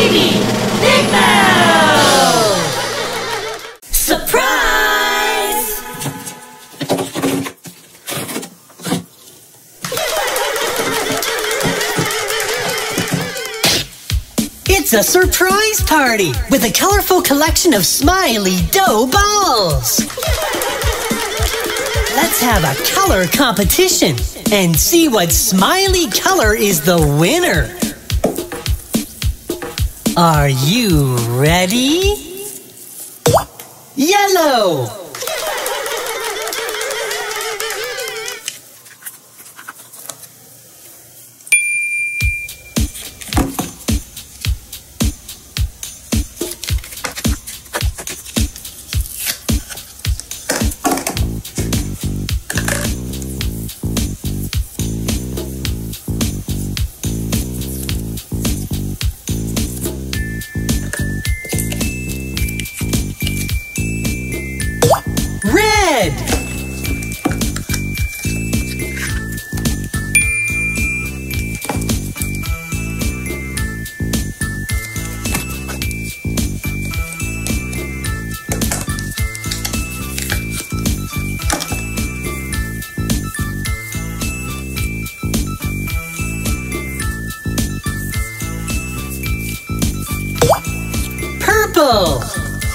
Baby Big Mouth! Surprise! It's a surprise party with a colorful collection of Smiley dough balls. Let's have a color competition and see what Smiley color is the winner. Are you ready? Yellow! Red! Purple!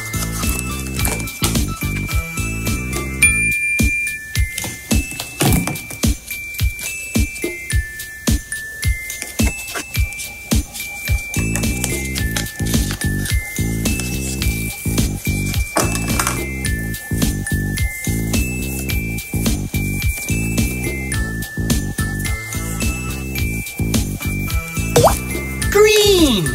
Green!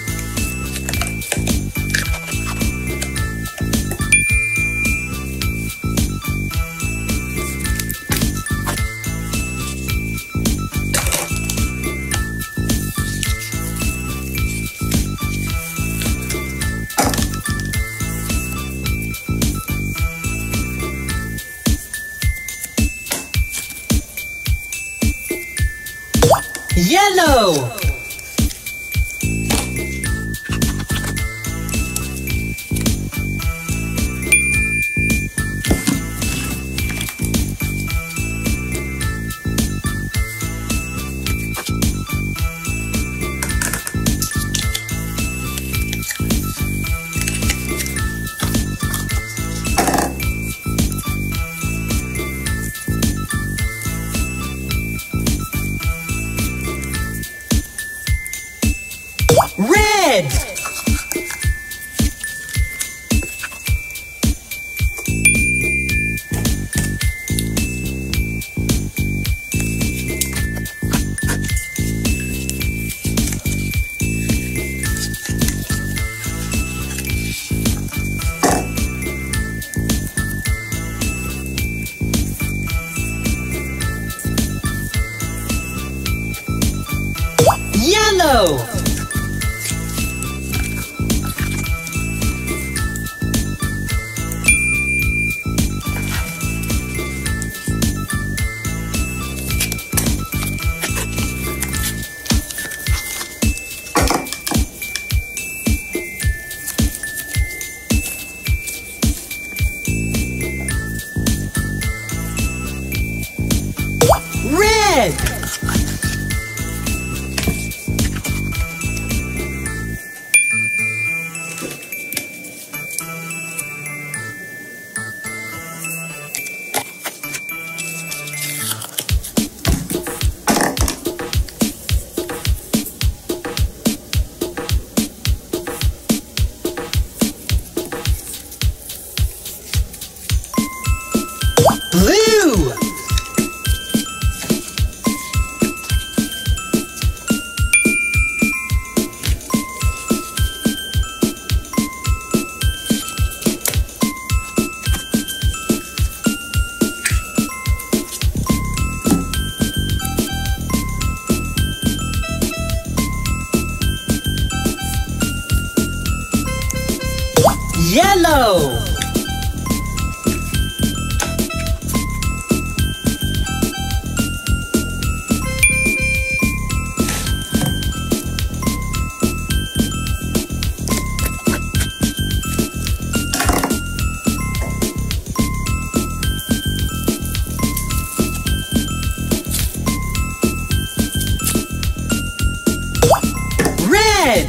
Yellow! Red! Yellow! Red! Blue! Yellow! Red.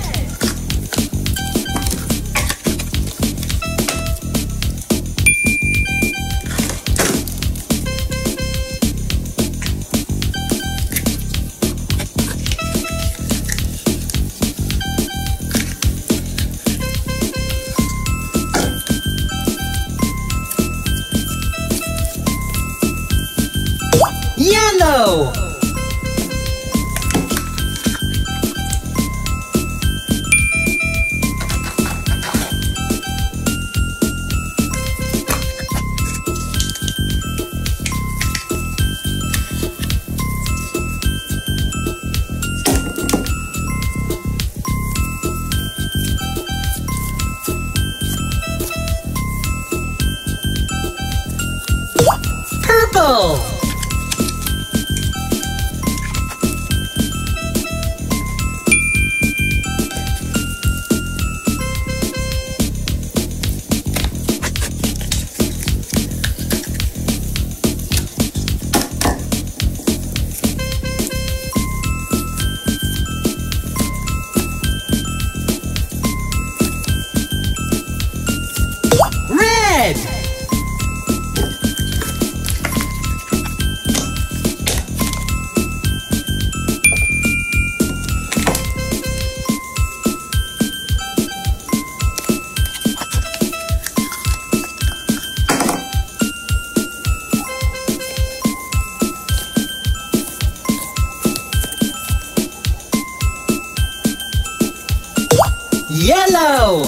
Yellow. Purple. Red. Yellow.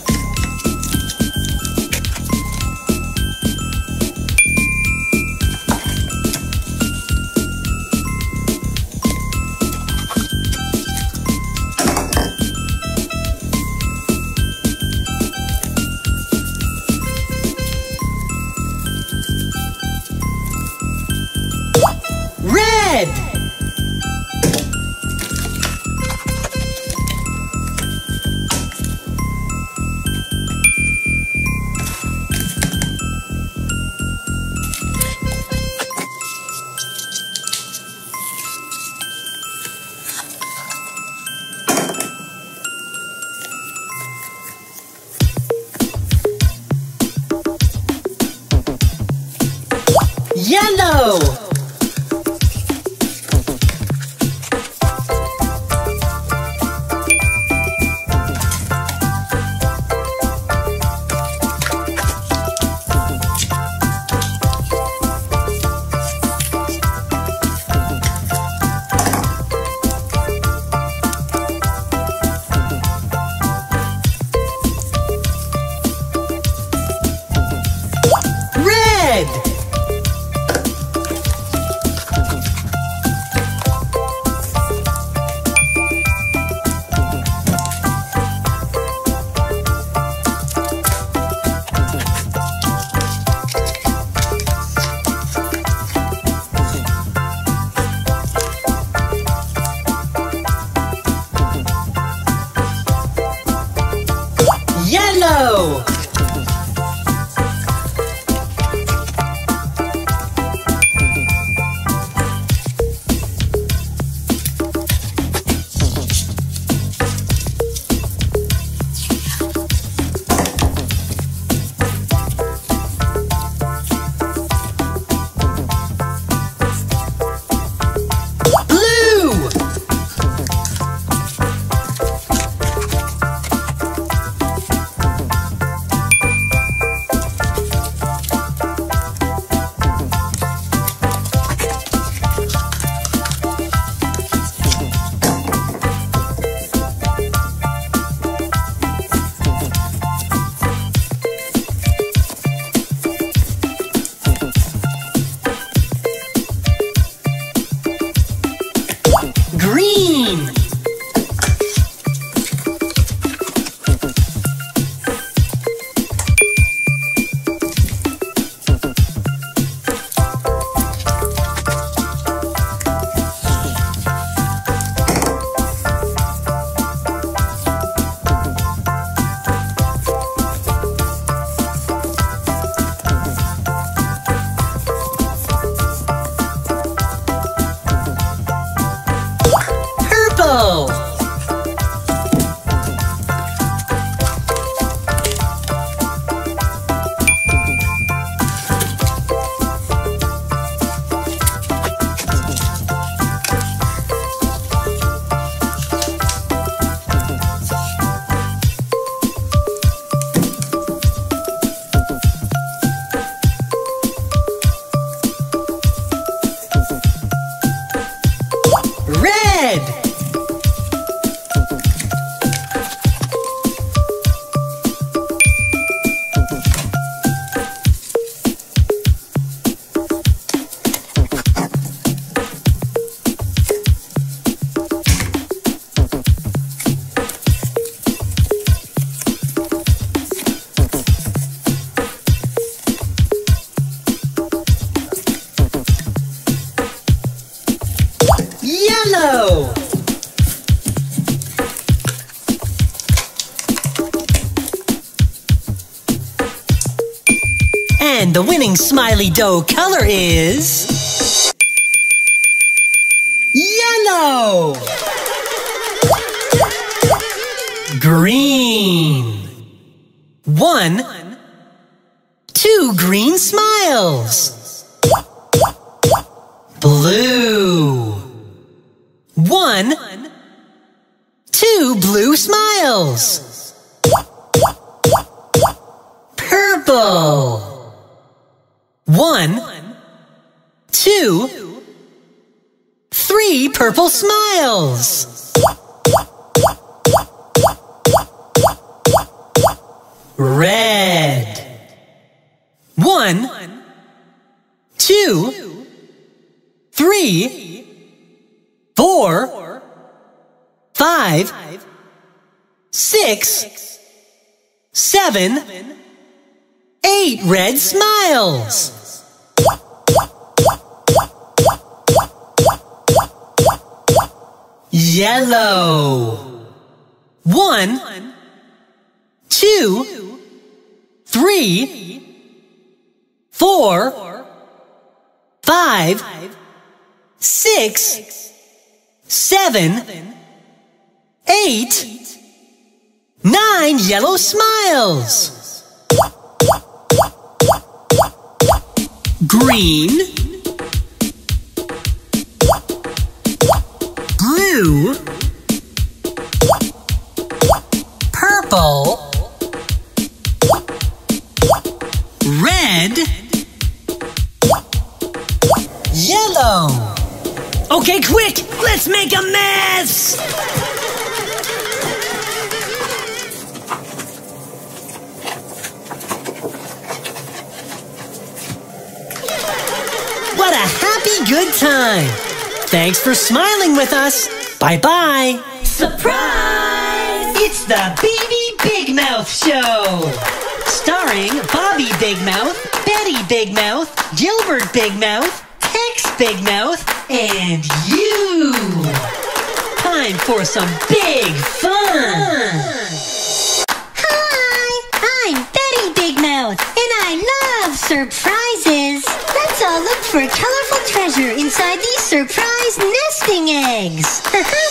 Red. And the winning Smiley Dough color is... yellow! Green. 1, 2 green smiles. Blue. 1, 2 blue smiles. Purple. 1, 2, 3 purple smiles. Red. 1, 2, 3, 4, 5, 6, 7, 8 red smiles. Yellow. 1, 2, 3, 4, 5, 6, 7, 8, 9 yellow smiles. Green. Blue. Purple. Red. Yellow. Okay, quick! Let's make a mess! What a happy good time! Thanks for smiling with us. Bye-bye. Surprise! It's the Baby Big Mouth Show. Starring Bobby Big Mouth, Betty Big Mouth, Gilbert Big Mouth, Tex Big Mouth, and you. Time for some big fun. Hi, I'm Betty Big Mouth, and I love surprises. Let's all look for a colorful treasure inside these surprise nesting eggs.